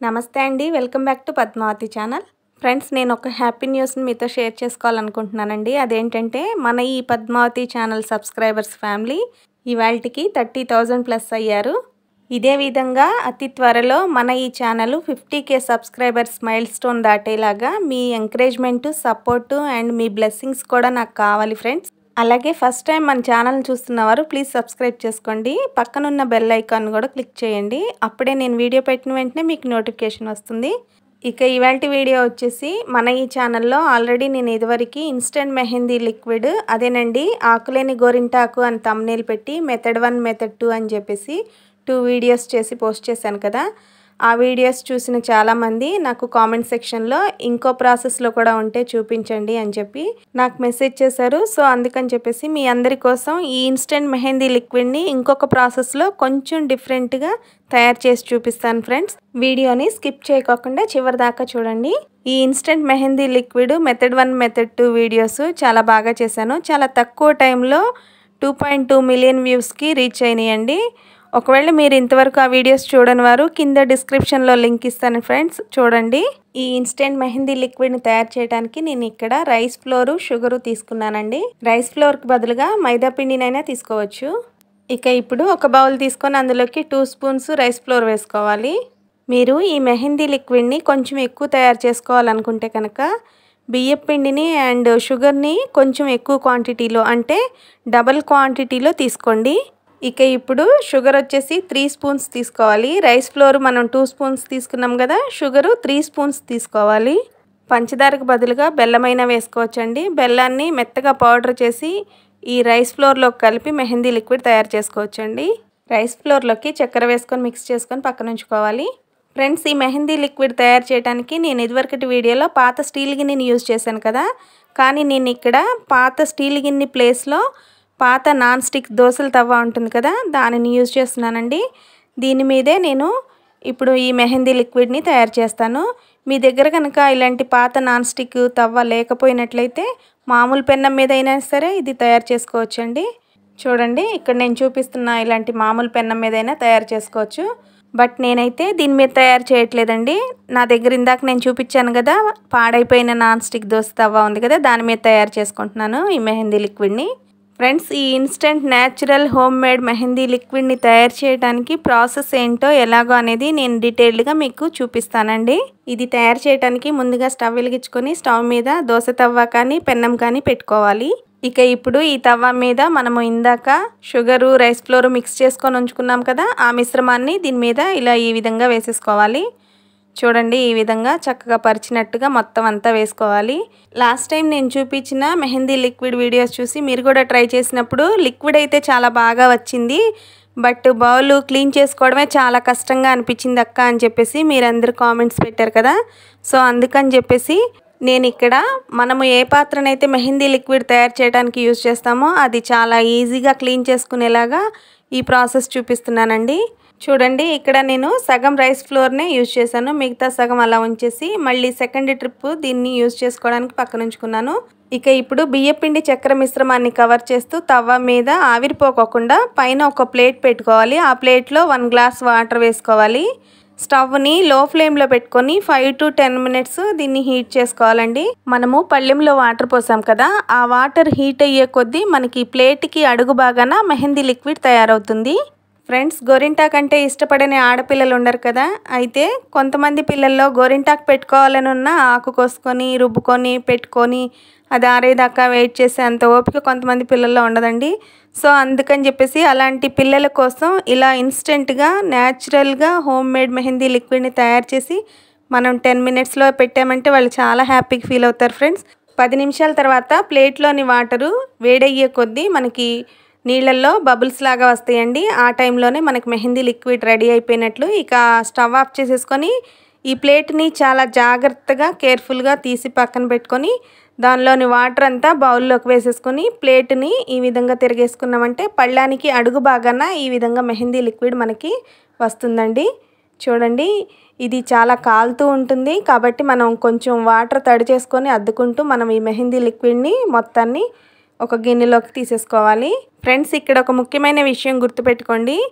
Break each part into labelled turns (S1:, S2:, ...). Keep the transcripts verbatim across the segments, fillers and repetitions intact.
S1: నమస్తే అండి, welcome back to Padmavati channel. Friends, నేను ఒక హ్యాపీ న్యూస్ని మీతో షేర్ చేసుకోవాలనుకుంటున్నానండి. అదేంటంటే మన ఈ పద్మావతి ఛానల్ సబ్స్క్రైబర్స్ ఫ్యామిలీ ఇవాళకి థర్టీ థౌజండ్ ప్లస్ అయ్యారు. ఇదే విధంగా అతి త్వరలో మన ఈ channel fifty K subscribers milestone దాటేలాగా మీ ఎంకరేజ్మెంటు, సపోర్టు అండ్ మీ బ్లెస్సింగ్స్ కూడా నాకు కావాలి ఫ్రెండ్స్. అలాగే ఫస్ట్ టైం మన ఛానల్ని చూస్తున్నవారు ప్లీజ్ సబ్స్క్రైబ్ చేసుకోండి. పక్కనున్న బెల్ ఐకాన్ కూడా క్లిక్ చేయండి. అప్పుడే నేను వీడియో పెట్టిన వెంటనే మీకు నోటిఫికేషన్ వస్తుంది. ఇక ఇవాల్టి వీడియో వచ్చేసి మన ఈ ఛానల్లో ఆల్రెడీ నేను ఇదివరకు ఇన్స్టెంట్ మెహందీ లిక్విడ్, అదేనండి ఆకులేని గోరింటాకు అని థంబ్నెయిల్ పెట్టి మెథడ్ వన్ మెథడ్ టూ అని చెప్పేసి టూ వీడియోస్ చేసి పోస్ట్ చేశాను కదా. ఆ వీడియోస్ చూసిన చాలామంది నాకు కామెంట్ సెక్షన్లో ఇంకో ప్రాసెస్లో కూడా ఉంటే చూపించండి అని చెప్పి నాకు మెసేజ్ చేశారు. సో అందుకని చెప్పేసి మీ అందరి కోసం ఈ ఇన్స్టెంట్ మెహందీ లిక్విడ్ని ఇంకొక ప్రాసెస్లో కొంచెం డిఫరెంట్గా తయారు చేసి చూపిస్తాను ఫ్రెండ్స్. వీడియోని స్కిప్ చేయకోకుండా చివరి దాకా చూడండి. ఈ instant mehndi liquid method one method two videos చాలా బాగా చేశాను. చాలా తక్కువ టైంలో టూ పాయింట్ టూ మిలియన్ వ్యూస్కి రీచ్ అయినాయండి. ఒకవేళ మీరు ఇంతవరకు ఆ వీడియోస్ చూడని వారు కింద డిస్క్రిప్షన్లో లింక్ ఇస్తాను ఫ్రెండ్స్, చూడండి. ఈ ఇన్స్టెంట్ మెహందీ లిక్విడ్ని తయారు చేయడానికి నేను ఇక్కడ రైస్ ఫ్లోరు, షుగరు తీసుకున్నానండి. రైస్ ఫ్లోర్కి బదులుగా మైదా పిండినైనా తీసుకోవచ్చు. ఇక ఇప్పుడు ఒక బౌల్ తీసుకొని అందులోకి టూ స్పూన్స్ రైస్ ఫ్లోర్ వేసుకోవాలి. మీరు ఈ మెహందీ లిక్విడ్ని కొంచెం ఎక్కువ తయారు చేసుకోవాలనుకుంటే కనుక బియ్యం పిండిని అండ్ షుగర్ని కొంచెం ఎక్కువ క్వాంటిటీలో, అంటే డబల్ క్వాంటిటీలో తీసుకోండి. ఇక ఇప్పుడు షుగర్ వచ్చేసి త్రీ స్పూన్స్ తీసుకోవాలి. రైస్ ఫ్లోర్ మనం టూ స్పూన్స్ తీసుకున్నాం కదా, షుగరు త్రీ స్పూన్స్ తీసుకోవాలి. పంచదారకు బదులుగా బెల్లమైనా వేసుకోవచ్చండి. బెల్లాన్ని మెత్తగా పౌడర్ చేసి ఈ రైస్ ఫ్లోర్లోకి కలిపి మెహందీ లిక్విడ్ తయారు చేసుకోవచ్చండి. రైస్ ఫ్లోర్లోకి చక్కెర వేసుకొని మిక్స్ చేసుకొని పక్కన ఉంచుకోవాలి. ఫ్రెండ్స్, ఈ మెహందీ లిక్విడ్ తయారు చేయడానికి నేను ఇదివరకటి వీడియోలో పాత స్టీల్ గిన్నెని యూజ్ చేశాను కదా, కానీ నేను ఇక్కడ పాత స్టీల్ గిన్నె ప్లేస్లో పాత నాన్ స్టిక్ దోశల తవ్వ ఉంటుంది కదా, దానిని యూజ్ చేస్తున్నానండి. దీని మీదే నేను ఇప్పుడు ఈ మెహందీ లిక్విడ్ని తయారు చేస్తాను. మీ దగ్గర కనుక ఇలాంటి పాత నాన్ స్టిక్ తవ్వ లేకపోయినట్లయితే మామూలు పెన్నం మీద అయినా సరే ఇది తయారు చేసుకోవచ్చండి. చూడండి, ఇక్కడ నేను చూపిస్తున్న ఇలాంటి మామూలు పెన్నం మీద అయినా తయారు చేసుకోవచ్చు. బట్ నేనైతే దీని మీద తయారు చేయట్లేదండి. నా దగ్గర ఇందాక నేను చూపించాను కదా పాడైపోయిన నాన్ స్టిక్ దోశ తవ్వ ఉంది కదా, దాని మీద తయారు చేసుకుంటున్నాను ఈ మెహందీ లిక్విడ్ని. ఫ్రెండ్స్, ఈ instant natural homemade mehndi లిక్విడ్ని తయారు చేయడానికి ప్రాసెస్ ఏంటో ఎలాగో అనేది నేను డీటెయిల్డ్గా మీకు చూపిస్తానండి. ఇది తయారు చేయడానికి ముందుగా స్టవ్ వెలిగించుకొని స్టవ్ మీద దోశ తవ్వ కానీ పెన్నం కానీ పెట్టుకోవాలి. ఇక ఇప్పుడు ఈ తవ్వ మీద మనము ఇందాక షుగరు, రైస్ ఫ్లోర్ మిక్స్ చేసుకొని ఉంచుకున్నాం కదా, ఆ మిశ్రమాన్ని దీని మీద ఇలా ఈ విధంగా వేసేసుకోవాలి. చూడండి, ఈ విధంగా చక్కగా పరిచినట్టుగా మొత్తం అంతా వేసుకోవాలి. లాస్ట్ టైం నేను చూపించిన మెహందీ లిక్విడ్ వీడియోస్ చూసి మీరు కూడా ట్రై చేసినప్పుడు లిక్విడ్ అయితే చాలా బాగా వచ్చింది, బట్ బౌల్ క్లీన్ చేసుకోవడమే చాలా కష్టంగా అనిపించింది అక్క అని చెప్పేసి మీరందరూ కామెంట్స్ పెట్టారు కదా. సో అందుకని చెప్పేసి నేను ఇక్కడ మనము ఏ పాత్రనైతే మెహందీ లిక్విడ్ తయారు చేయడానికి యూజ్ చేస్తామో అది చాలా ఈజీగా క్లీన్ చేసుకునేలాగా ఈ ప్రాసెస్ చూపిస్తున్నానండి. చూడండి, ఇక్కడ నేను సగం రైస్ ఫ్లోర్నే యూజ్ చేశాను, మిగతా సగం అలా ఉంచేసి మళ్ళీ సెకండ్ ట్రిప్ దీన్ని యూజ్ చేసుకోవడానికి పక్కన ఉంచుకున్నాను. ఇక ఇప్పుడు బియ్యపిండి చక్కెర మిశ్రమాన్ని కవర్ చేస్తూ తవ్వ మీద ఆవిరిపోకోకుండా పైన ఒక ప్లేట్ పెట్టుకోవాలి. ఆ ప్లేట్లో వన్ గ్లాస్ వాటర్ వేసుకోవాలి. స్టవ్ని లో ఫ్లేమ్లో పెట్టుకొని ఫైవ్ టు టెన్ మినిట్స్ దీన్ని హీట్ చేసుకోవాలండి. మనము పళ్ళెంలో వాటర్ పోసాం కదా, ఆ వాటర్ హీట్ అయ్యే కొద్దీ మనకి ప్లేట్కి అడుగు భాగాన మెహందీ లిక్విడ్ తయారవుతుంది. ఫ్రెండ్స్, గోరింటాకు అంటే ఇష్టపడని ఆడపిల్లలు ఉండరు కదా, అయితే కొంతమంది పిల్లల్లో గోరింటాకు పెట్టుకోవాలని ఉన్న ఆకు కోసుకొని రుబ్బుకొని పెట్టుకొని అది ఆరేదాకా వెయిట్ చేసే అంత ఓపిక కొంతమంది పిల్లల్లో ఉండదండి. సో అందుకని చెప్పేసి అలాంటి పిల్లల కోసం ఇలా ఇన్స్టెంట్గా న్యాచురల్గా హోమ్ మేడ్ మెహందీ లిక్విడ్ని తయారు చేసి మనం టెన్ మినిట్స్లో పెట్టామంటే వాళ్ళు చాలా హ్యాపీగా ఫీల్ అవుతారు ఫ్రెండ్స్. పది నిమిషాల తర్వాత ప్లేట్లోని వాటరు వేడయ్యే కొద్దీ మనకి నీళ్ళల్లో బబుల్స్ లాగా వస్తాయండి. ఆ టైంలోనే మనకి మెహందీ లిక్విడ్ రెడీ అయిపోయినట్లు. ఇక స్టవ్ ఆఫ్ చేసేసుకొని ఈ ప్లేట్ని చాలా జాగ్రత్తగా కేర్ఫుల్గా తీసి పక్కన పెట్టుకొని దానిలోని వాటర్ అంతా బౌల్లోకి వేసేసుకొని ప్లేట్ని ఈ విధంగా తిరిగేసుకున్నామంటే పళ్ళానికి అడుగు భాగాన ఈ విధంగా మెహందీ లిక్విడ్ మనకి వస్తుందండి. చూడండి, ఇది చాలా కాలుతూ ఉంటుంది కాబట్టి మనం కొంచెం వాటర్ తడి చేసుకొని అద్దుకుంటూ మనం ఈ మెహందీ లిక్విడ్ని మొత్తాన్ని ఒక గిన్నెలోకి తీసేసుకోవాలి. ఫ్రెండ్స్, ఇక్కడ ఒక ముఖ్యమైన విషయం గుర్తుపెట్టుకోండి.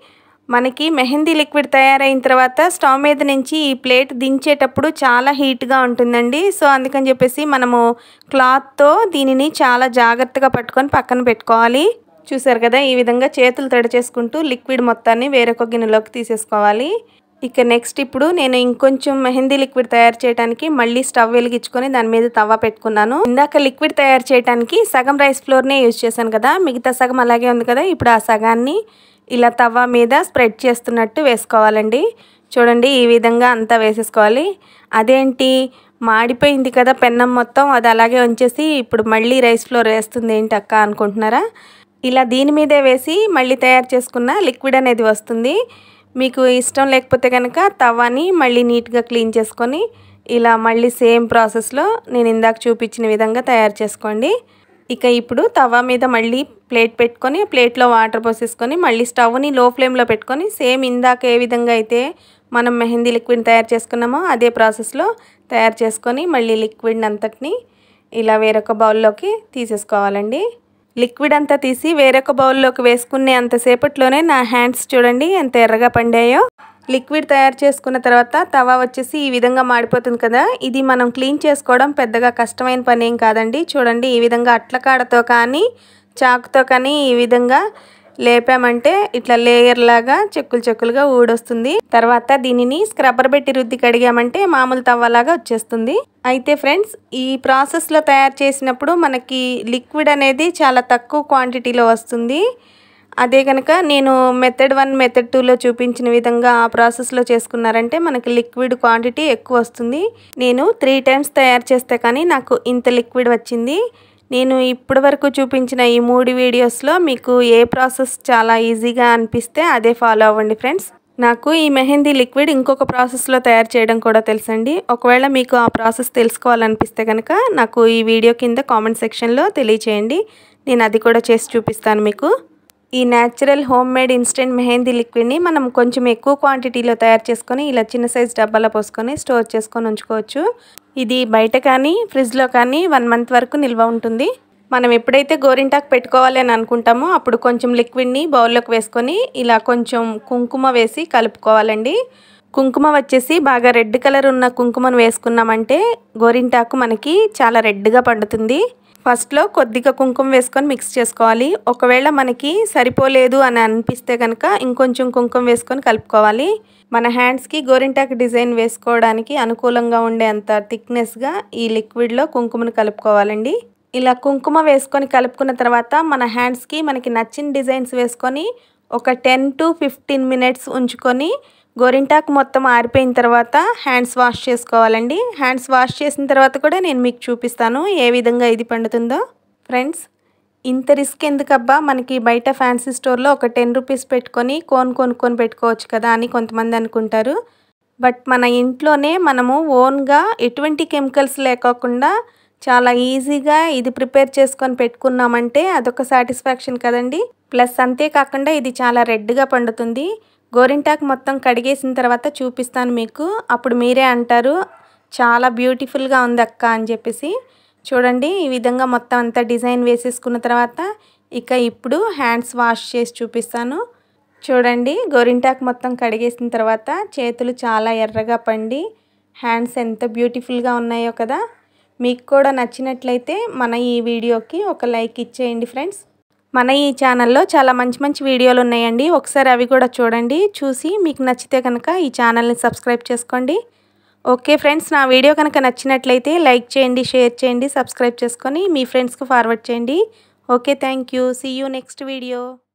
S1: మనకి మెహందీ లిక్విడ్ తయారైన తర్వాత స్టవ్ మీద నుంచి ఈ ప్లేట్ దించేటప్పుడు చాలా హీట్గా ఉంటుందండి. సో అందుకని చెప్పేసి మనము క్లాత్తో దీనిని చాలా జాగ్రత్తగా పట్టుకొని పక్కన పెట్టుకోవాలి. చూసారు కదా, ఈ విధంగా చేతులు తడి చేసుకుంటూ లిక్విడ్ మొత్తాన్ని వేరొక గిన్నెలోకి తీసేసుకోవాలి. ఇక నెక్స్ట్ ఇప్పుడు నేను ఇంకొంచెం మెహందీ లిక్విడ్ తయారు చేయడానికి మళ్ళీ స్టవ్ వెలిగించుకొని దాని మీద తవ్వ పెట్టుకున్నాను. ఇందాక లిక్విడ్ తయారు చేయడానికి సగం రైస్ ఫ్లోర్నే యూజ్ చేశాను కదా, మిగతా సగం అలాగే ఉంది కదా. ఇప్పుడు ఆ సగాన్ని ఇలా తవ్వ మీద స్ప్రెడ్ చేస్తున్నట్టు వేసుకోవాలండి. చూడండి, ఈ విధంగా అంతా వేసేసుకోవాలి. అదేంటి మాడిపోయింది కదా పెన్నం మొత్తం, అది అలాగే ఉంచేసి ఇప్పుడు మళ్ళీ రైస్ ఫ్లోర్ వేస్తుంది ఏంటి అక్క అనుకుంటున్నారా? ఇలా దీని మీదే వేసి మళ్ళీ తయారు చేసుకున్న లిక్విడ్ అనేది వస్తుంది. మీకు ఇష్టం లేకపోతే కనుక తవ్వని మళ్ళీ నీట్గా క్లీన్ చేసుకొని ఇలా మళ్ళీ సేమ్ ప్రాసెస్లో నేను ఇందాక చూపించిన విధంగా తయారు చేసుకోండి. ఇక ఇప్పుడు తవ్వ మీద మళ్ళీ ప్లేట్ పెట్టుకొని ప్లేట్లో వాటర్ పోసేసుకొని మళ్ళీ స్టవ్ని లో ఫ్లేమ్లో పెట్టుకొని సేమ్ ఇందాక ఏ విధంగా అయితే మనం మెహందీ లిక్విడ్ తయారు చేసుకున్నామో అదే ప్రాసెస్లో తయారు చేసుకొని మళ్ళీ లిక్విడ్ అంతటిని ఇలా వేరొక బౌల్లోకి తీసేసుకోవాలండి. లిక్విడ్ అంతా తీసి వేరొక బౌల్లోకి వేసుకునే అంతసేపట్లోనే నా హ్యాండ్స్ చూడండి ఎంత ఎర్రగా పండాయో. లిక్విడ్ తయారు చేసుకున్న తర్వాత తవా వచ్చేసి ఈ విధంగా మాడిపోతుంది కదా, ఇది మనం క్లీన్ చేసుకోవడం పెద్దగా కష్టమైన పని ఏం కాదండి. చూడండి, ఈ విధంగా అట్లకాడతో కానీ చాకుతో కానీ ఈ విధంగా లేపామంటే ఇట్లా లేయర్ లాగా చెక్కులు చెక్కులుగా ఊడొస్తుంది. తర్వాత దీనిని స్క్రబ్బర్ పెట్టి రుద్ది కడిగామంటే మామూలు తవ్వలాగా వచ్చేస్తుంది. అయితే ఫ్రెండ్స్, ఈ ప్రాసెస్లో తయారు చేసినప్పుడు మనకి లిక్విడ్ అనేది చాలా తక్కువ క్వాంటిటీలో వస్తుంది. అదే కనుక నేను మెథడ్ వన్ మెథడ్ టూలో చూపించిన విధంగా ఆ ప్రాసెస్లో చేసుకున్నారంటే మనకి లిక్విడ్ క్వాంటిటీ ఎక్కువ వస్తుంది. నేను త్రీ టైమ్స్ తయారు చేస్తే కానీ నాకు ఇంత లిక్విడ్ వచ్చింది. నేను ఇప్పటి వరకు చూపించిన ఈ మూడు వీడియోస్లో మీకు ఏ ప్రాసెస్ చాలా ఈజీగా అనిపిస్తే అదే ఫాలో అవ్వండి ఫ్రెండ్స్. నాకు ఈ మెహందీ లిక్విడ్ ఇంకొక ప్రాసెస్లో తయారు చేయడం కూడా తెలుసండి. ఒకవేళ మీకు ఆ ప్రాసెస్ తెలుసుకోవాలనిపిస్తే కనుక నాకు ఈ వీడియో కింద కామెంట్ సెక్షన్లో తెలియచేయండి, నేను అది కూడా చేసి చూపిస్తాను మీకు. ఈ natural homemade instant mehndi లిక్విడ్ని మనం కొంచెం ఎక్కువ క్వాంటిటీలో తయారు చేసుకొని ఇలా చిన్న సైజ్ డబ్బాలో పోసుకొని స్టోర్ చేసుకొని ఉంచుకోవచ్చు. ఇది బయట కానీ ఫ్రిడ్జ్లో కానీ వన్ మంత్ వరకు నిల్వ ఉంటుంది. మనం ఎప్పుడైతే గోరింటాకు పెట్టుకోవాలి అని అనుకుంటామో అప్పుడు కొంచెం లిక్విడ్ని బౌల్లోకి వేసుకొని ఇలా కొంచెం కుంకుమ వేసి కలుపుకోవాలండి. కుంకుమ వచ్చేసి బాగా రెడ్ కలర్ ఉన్న కుంకుమను వేసుకున్నామంటే గోరింటాకు మనకి చాలా రెడ్గా పండుతుంది. ఫస్ట్లో కొద్దిగా కుంకుమ వేసుకొని మిక్స్ చేసుకోవాలి. ఒకవేళ మనకి సరిపోలేదు అని అనిపిస్తే కనుక ఇంకొంచెం కుంకుమ వేసుకొని కలుపుకోవాలి. మన హ్యాండ్స్కి గోరింటాకు డిజైన్ వేసుకోవడానికి అనుకూలంగా ఉండే అంత థిక్నెస్గా ఈ లిక్విడ్లో కుంకుమను కలుపుకోవాలండి. ఇలా కుంకుమ వేసుకొని కలుపుకున్న తర్వాత మన హ్యాండ్స్కి మనకి నచ్చిన డిజైన్స్ వేసుకొని ఒక టెన్ టు ఫిఫ్టీన్ మినిట్స్ ఉంచుకొని గోరింటాకు మొత్తం ఆరిపోయిన తర్వాత హ్యాండ్స్ వాష్ చేసుకోవాలండి. హ్యాండ్స్ వాష్ చేసిన తర్వాత కూడా నేను మీకు చూపిస్తాను ఏ విధంగా ఇది పండుతుందో. ఫ్రెండ్స్, ఇంత రిస్క్ ఎందుకబ్బా, మనకి బయట ఫ్యాన్సీ స్టోర్లో ఒక టెన్ రూపీస్ పెట్టుకొని కోన్ కొనుక్కొని పెట్టుకోవచ్చు కదా అని కొంతమంది అనుకుంటారు. బట్ మన ఇంట్లోనే మనము ఓన్గా ఎటువంటి కెమికల్స్ లేకోకుండా చాలా ఈజీగా ఇది ప్రిపేర్ చేసుకొని పెట్టుకున్నామంటే అదొక సాటిస్ఫాక్షన్ కదండి. ప్లస్ అంతేకాకుండా ఇది చాలా రెడ్గా పండుతుంది. గోరింటాకు మొత్తం కడిగేసిన తర్వాత చూపిస్తాను మీకు, అప్పుడు మీరే అంటారు చాలా బ్యూటిఫుల్గా ఉంది అక్క అని చెప్పేసి. చూడండి, ఈ విధంగా మొత్తం అంతా డిజైన్ వేసేసుకున్న తర్వాత ఇక ఇప్పుడు హ్యాండ్స్ వాష్ చేసి చూపిస్తాను. చూడండి, గోరింటాకు మొత్తం కడిగేసిన తర్వాత చేతులు చాలా ఎర్రగా పండి హ్యాండ్స్ ఎంత బ్యూటిఫుల్గా ఉన్నాయో కదా. మీకు కూడా నచ్చినట్లయితే మన ఈ వీడియోకి ఒక లైక్ ఇచ్చేయండి ఫ్రెండ్స్. మన ఈ ఛానల్లో చాలా మంచి మంచి వీడియోలు ఉన్నాయండి, ఒకసారి అవి కూడా చూడండి. చూసి మీకు నచ్చితే కనుక ఈ ఛానల్ని సబ్స్క్రైబ్ చేసుకోండి. ఓకే ఫ్రెండ్స్, నా వీడియో కనుక నచ్చినట్లయితే లైక్ చేయండి, షేర్ చేయండి, సబ్స్క్రైబ్ చేసుకొని మీ ఫ్రెండ్స్కి ఫార్వర్డ్ చేయండి. Okay, thank you. See you next video.